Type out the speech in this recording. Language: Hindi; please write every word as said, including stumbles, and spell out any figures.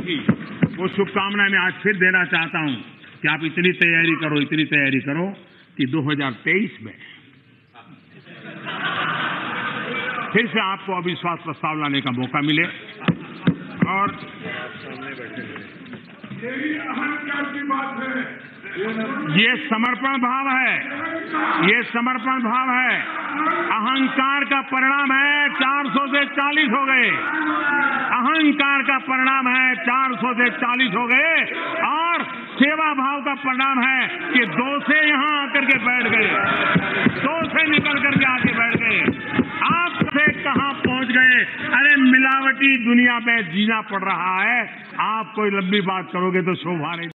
थी, वो शुभकामनाएं मैं आज फिर देना चाहता हूं कि आप इतनी तैयारी करो, इतनी तैयारी करो कि दो हज़ार तेईस में फिर से आपको अविश्वास प्रस्ताव लाने का मौका मिले। और अहंकार की बात है, ये समर्पण भाव है, ये समर्पण भाव है। अहंकार का परिणाम है चार सौ से चालीस हो गए, अहंकार का परिणाम है चार सौ से चालीस हो गए, और सेवा भाव का परिणाम है कि दो से यहां आकर के बैठ गए, दो से निकल करके आके बैठ गए। आप से कहां पहुंच गए? अरे मिलावटी दुनिया में जीना पड़ रहा है, आप कोई लंबी बात करोगे तो शोभा नहीं।